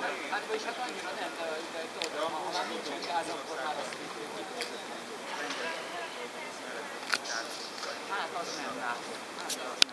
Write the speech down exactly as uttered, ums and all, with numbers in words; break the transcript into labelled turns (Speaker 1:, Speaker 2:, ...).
Speaker 1: Hát vagyis hát annyira nem, de, de tudod, ha már nincsen gáz, akkor már azt hát az nem látom. Hát az nem.